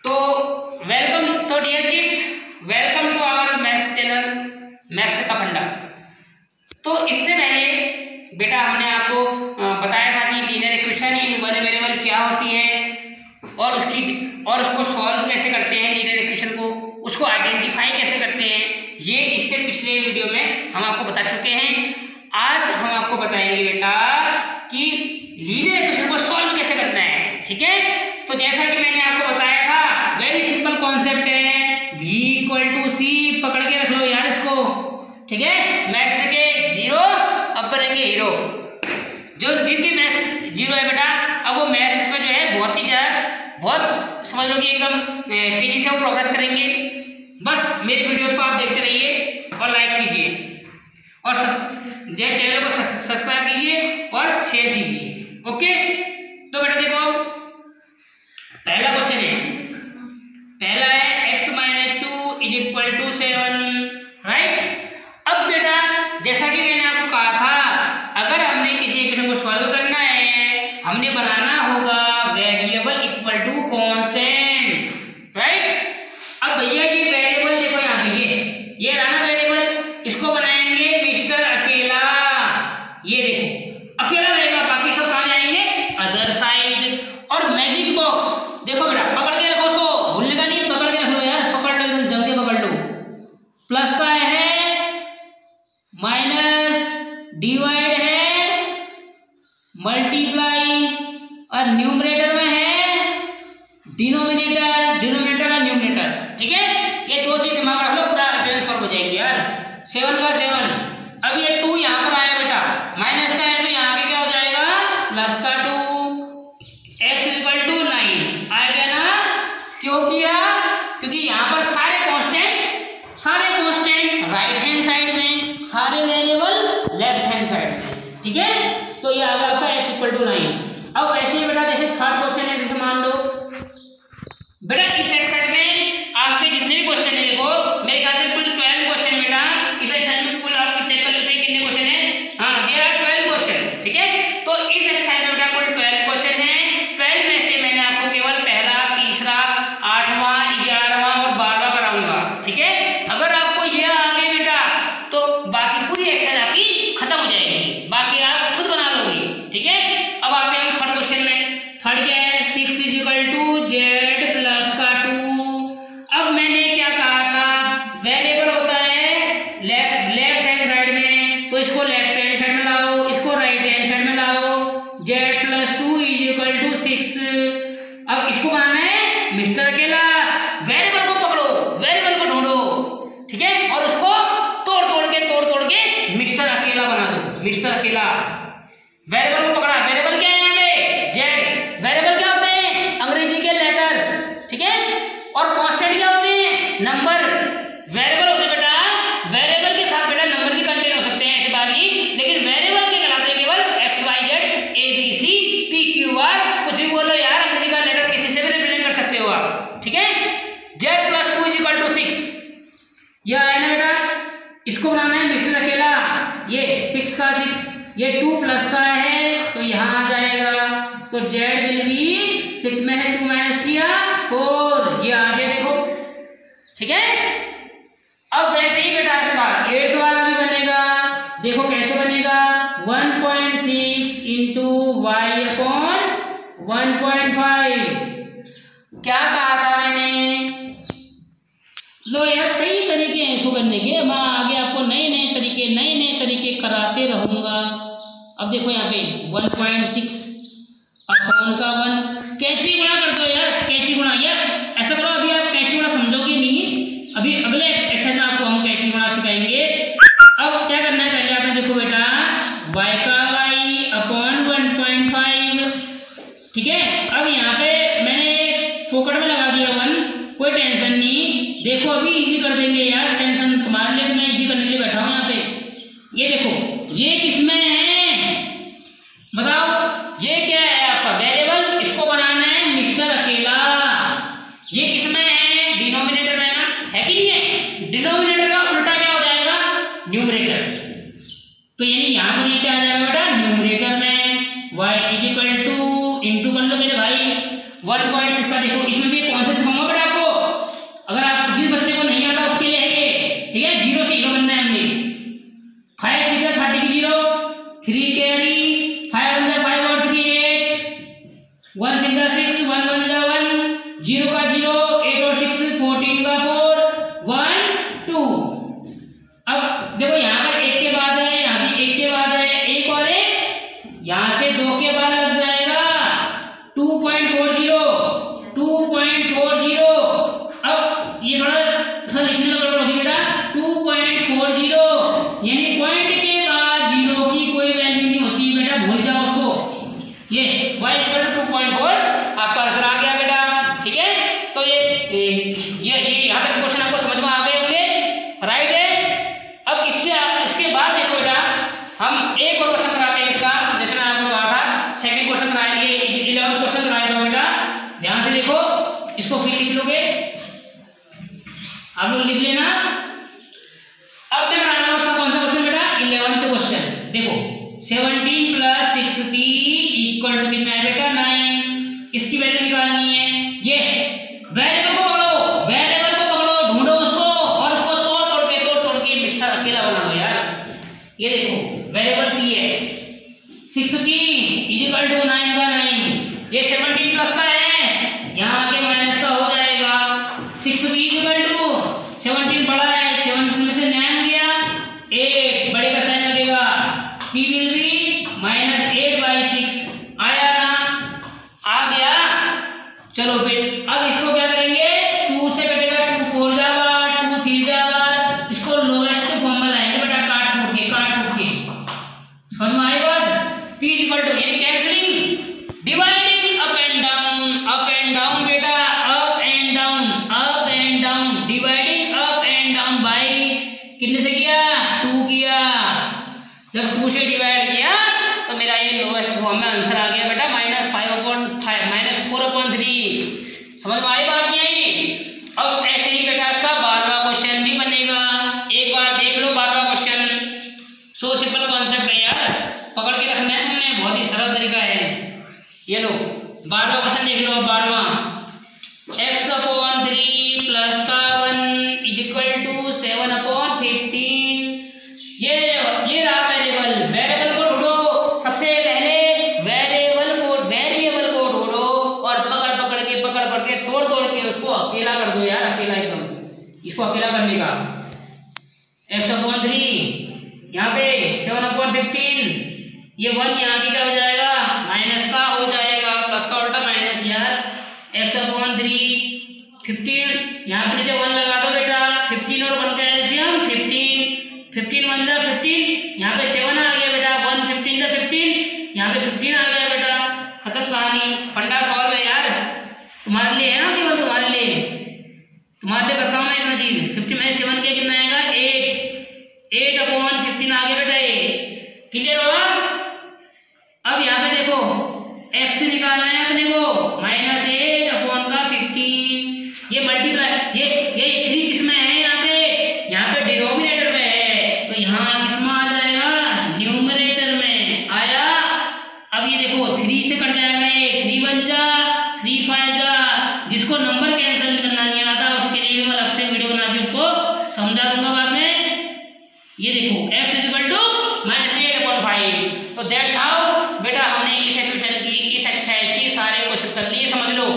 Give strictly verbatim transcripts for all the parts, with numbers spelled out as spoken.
तो वेलकम तो dear kids, welcome to our maths channel maths का फंडा। तो इससे पहले बेटा हमने आपको बताया था कि linear equation in one variable क्या होती है और उसकी और उसको सॉल्व कैसे करते हैं, लीनियर इक्वेशन को उसको आइडेंटिफाई कैसे करते हैं, ये इससे पिछले वीडियो में हम आपको बता चुके हैं। आज हम आपको बताएंगे बेटा कि लीनियर इक्वेशन को सॉल्व कैसे करना है। ठीक है, तो जैसा कि मैंने आपको बताया था, वेरी सिंपल कॉन्सेप्ट है, v इक्वल टू सी, पकड़ के रख लो यार इसको। ठीक है, मैथ्स के जीरो अब बनेंगे हीरो। जो जिनकी मैथ्स जीरो है बेटा, अब वो मैथ्स में जो है बहुत ही ज्यादा बहुत समझ लो कि एकदम तेजी से वो प्रोग्रेस करेंगे। बस मेरी वीडियोस को आप देखते रहिए और लाइक कीजिए और जय चैनल को सब्सक्राइब कीजिए और शेयर कीजिए। ओके, तो बेटा देखो पहला क्वेश्चन है, पहला है x minus two is equal to seven, right. अब बेटा जैसा कि मैंने आपको कहा था, अगर हमने किसी इक्वेशन को सॉल्व करना है, हमने बनाना होगा variable equal to constant, right. अब भैया ये वेरिएबल देखो यहाँ पे ये ये रहा ना वेरिएबल, इसको बनाएंगे मिस्टर अकेला। ये देखो अकेला रहेगा, बाकी सब कहाँ जाएंगे, अदर साइड। और मैजिक बॉक्स देखो बेटा, पकड़ के रखो उसको, भूलने का नहीं, पकड़ के रख लो यार, पकड़ लो एकदम जम के पकड़ लो। प्लस का है, माइनस, डिवाइड है, मल्टीप्लाई और न्यूमरेटर में है डिनोमिनेटर, डिनोमिनेटर और न्यूमरेटर। ठीक है, ये दो चीज दिमाग रख लो, पूरा इक्वेशन सॉल्व हो जाएगी यार। सेवन का सेवन, अब ये टू यहाँ पर आया बेटा, माइनस का है तो यहाँ पे क्या हो जाएगा, प्लस का two, X equal to nine आ गया ना। क्यों किया, क्योंकि यहाँ पर सारे कांस्टेंट सारे कांस्टेंट राइट हैंड साइड में, सारे वेरिएबल लेफ्ट हैंड साइड में। ठीक है, तो ये आ गया आपका एक्स इक्वल टू नाइन। अब ऐसे ही बेटा जैसे थर्ड क्वेश्चन है, जैसे मान लो बेटा इस एक्सरसाइज में आपके जितने भी क्वेश्चन है, देखो मेरे ख्याल से कुल ट्वेल्व क्वेश्चन बेटा इस एक्सरसाइज में कुल आप चेक कर लेते हैं कितने क्वेश्चन है। हाँ, देयर आर ट्वेल्व क्वेश्चन। ठीक है, तो इस एक्सरसाइज में बेटा कुल ट्वेल्व क्वेश्चन है। ट्वेल्व में से मैंने आपको केवल पहला, तीसरा, आठवां, ग्यारहवां और बारहवां कराऊंगा। ठीक है, अगर आपको ये आ गए बेटा तो बाकी पूरी एक्सरसाइज आपकी खत्म हो जाएगी, बाकी आप खुद बना लोगे। ठीक है, अब आते हैं हम थर्ड क्वेश्चन में। थर्ड क्या है, six is equal to Z plus का टू। अब मैंने क्या कहा था, वेरिएबल होता है लेफ्ट लेफ्ट हैंड साइड में, तो इसको लेफ्ट हैंड साइड में लाओ, इसको राइट हैंड साइड में लाओ। Z plus two is equal to six. अब इसको बनाना है मिस्टर अकेला, वेरिएबल को पकड़ो, वेरिएबल को ढूंढो। ठीक है, और उसको तोड़ तोड़ के तोड़ तोड़ के मिस्टर अकेला बना दो, मिस्टर अकेला। वेरिएबल को पकड़ा, वेरिएबल क्या है यहाँ पे, जेड। वेरिएबल क्या होते हैं, अंग्रेजी के लेटर्स। ठीक है, और कांस्टेंट क्या होते हैं, नंबर। वेरिएबल होते बेटा, वेरिएबल के साथ बेटा नंबर भी कंटेन हो सकते हैं, ऐसी बात नहीं, लेकिन वेरिएबल के कहलाते हैं केवल X Y Z A B C P Q R, कुछ भी बोलो यार, अंग्रेजी का लेटर किसी से भी रिप्रेजेंट कर सकते हो आप। ठीक है, Z plus two is equal to six, यह आया ना बेटा, इसको बनाना है मिस्टर अकेला। ये सिक्स का सिक्स, ये टू प्लस का है तो यहाँ आ जाएगा, तो जेड विल बी, सिक्स में है टू माइनस किया फोर, ये आगे देखो। ठीक है, अब वैसे ही बेटा इसका एट्थ वाला भी बनेगा, देखो कैसे बनेगा, one point six into Y upon one point five. क्या कहा था मैंने, लो यार कई तरीके हैं इसको करने के, मैं आगे आपको नए नए तरीके नए नए तरीके कराते रहूंगा। अब देखो यहाँ पे वन पॉइंट सिक्स अपॉन का वन, कैंची गुणा कर दो यार, कैंची गुणा। यार ऐसा करो, अभी आप कैंची गुणा समझोगे नहीं, अभी अगले एक्सरसाइज में आपको हम कैंची गुणा सिखाएंगे। अब क्या करना है, पहले आपने देखो बेटा y का y upon one point five. ठीक है, अब यहाँ पे मैंने फोकट में लगा दिया वन, कोई टेंशन नहीं, देखो अभी इजी कर देंगे यार, टेंशन तुम्हारे लिए, मैं इजी करने के लिए बैठा हूँ यहाँ पे। ये देखो ये किसमें है, बताओ ये क्या है आपका वेरिएबल, इसको बनाना है मिस्टर अकेला। ये किसमें है, डिनोमिनेटर में ना, है कि नहीं है, डिनोमिनेटर का उल्टा क्या हो जाएगा, न्यूमरेटर। तो यानी यहाँ पर ये क्या आ जाएगा बेटा, न्यूमरेटर में y is equal to into कर लो मेरे भाई वन पॉइंट सिक्स का, देखो इसमें भी कौन सा होगा बेटा, जीरो का जीरो, एट और सिक्स फोर्टीन का फोर, वन टू। अब देखो यहाँ पर एक के बाद है, यहाँ भी एक के बाद है, एक और एक यहाँ से दो के बाद लग जाएगा two point four zero, two point four zero. अब ये थोड़ा सा लिखने में गड़बड़ होगी बेटा, टू पॉइंट फोर जीरो यानी पॉइंट के बाद जीरो की कोई वैल्यू नहीं होती बेटा, भूल जाओ उसको। ये y equal to two point four आपका आंसर आ गया बेटा, ठीक है। तो ये ये ये यहाँ तक क्वेश्चन आपको समझ में आ गए होंगे, राइट है। अब इससे इसके बाद देखो बेटा हम एक और क्वेश्चन कराते हैं इसका, जैसे मैं आपको कहा था सेकंड क्वेश्चन कराएंगे, इलेवंथ क्वेश्चन कराएगा बेटा, ध्यान से देखो, इसको फिर लिख लोगे आप लोग, लिख लेना। अब मैं कराना है उसका कौन सा क्वेश्चन बेटा, इलेवंथ क्वेश्चन। देखो seventeen plus sixty equal to कितना है बेटा, नाइन। इसकी वैल्यू निकालनी है। ये वेरिएबल को पकड़ो, वेरिएबल को पकड़ो, ढूंढो उसको और उसको तोड़ तोड़ के तोड़ तोड़ के मिस्टर अकेला बना दो यार। ये देखो वेरिएबल पी है, sixty is equal to nine का नाइन, ये सेवनटीन प्लस का है, यहाँ के माइनस का हो जाएगा। Sixty is equal to seventeen बड़ा है, सेवनटीन में से नाइन गया, एट बड़े का साइन लगेगा, P will be minus eight by six. आया ना, आ गया। चलो फिर अब इसको क्या करेंगे, टू से कटेगा, टू फोर जावा, टू थ्री जावा, इसको लोएस्ट फॉर्म में लाएंगे बेटा, काट फूट के काट फूट के। समझ में आई बात, p इक्वल टू यानी cancelling, dividing up and down, up and down बेटा, up and down, up and down, dividing up and down by कितने से किया, टू किया। जब टू से डिवाइड किया तो मेरा ये लोएस्ट फॉर्म में आंसर आ गया बेटा, minus five upon five, minus four upon three. समझ में आई बात नहीं? अब ऐसे ही बेटा इसका बारहवां क्वेश्चन भी बनेगा, एक बार देख लो बारहवां क्वेश्चन। सो सिंपल कॉन्सेप्ट है यार, पकड़ के रखना है तुमने, बहुत ही सरल तरीका है। ये लो बारहवां क्वेश्चन देख लो, बारहवां, एक्स अपॉन थ्री प्लस का one is equal to seven upon fifteen. ये ये रहा वेरिएबल, वेरिएबल को ढूंढो, सबसे पहले वेरिएबल को वेरिएबल को ढूंढो और पकड़ पकड़ के पकड़ पकड़ के तोड़ तोड़ के उसको अकेला कर दो यार, अकेला एकदम, इसको अकेला करने का। एक्स अपॉन थ्री यहाँ पे सेवन अपॉन फिफ्टीन, ये वन यहाँ की क्या हो जाएगा, माइनस का हो जाएगा, प्लस का उल्टा माइनस यार। एक्स अपॉन थ्री फिफ्टीन, यहाँ पे नीचे वन लगा दो बेटा, फिफ्टीन और वन का एलसीएम फिफ्टीन, फिफ्टीन वन जा फिफ्टीन, यहाँ पे सेवन आ गया बेटा, वन फिफ्टीन जा फिफ्टीन, यहाँ पे फिफ्टीन आ गया बेटा, खत्म कहानी। फंडा सॉल्व है यार, तुम्हारे लिए है ना, केवल तुम्हारे लिए, तुम्हारे लिए करता हूँ मैं इतना चीज। फिफ्टीन में सेवन के कितना आएगा, एट, एट अपॉन फिफ्टीन आ गया बेटा, ये क्लियर होगा। अब यहाँ पे देखो एक्स निकालना है अपने को, माइनस एट अपॉन का फिफ्टीन, ये मल्टीप्लाई, ये ये थ्री किस में है, यहाँ पे यहाँ पे डिनोमिनेटर में है, तो यहाँ किस में आ जाएगा, न्यूमरेटर में आया। अब ये देखो थ्री से कट जाएगा, ये थ्री वन जा, थ्री फाइव जा, जिसको नंबर कैंसिल करना नहीं आता उसके लिए मैं अलग से वीडियो बना के उसको समझा दूंगा बाद में। ये देखो X is equal to minus eight upon five, तो दैट्स हाउ बेटा हमने इस एक्सप्रेशन की, इस एक्सरसाइज की सारे क्वेश्चन कर लिए। समझ लो,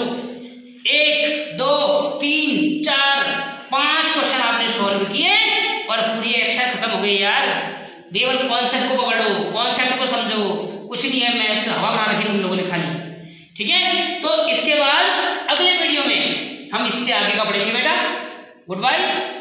एक दो तीन चार पांच क्वेश्चन आपने सॉल्व किए और पूरी एक्सरसाइज खत्म हो गई यार। केवल कॉन्सेप्ट को पकड़ो, कॉन्सेप्ट को समझो, कुछ नहीं है, मैथ्स हवा बना रखी तुम लोगों ने खाली, ठीक है। तो इसके बाद अगले वीडियो में हम इससे आगे का पढ़ेंगे बेटा। Good bye.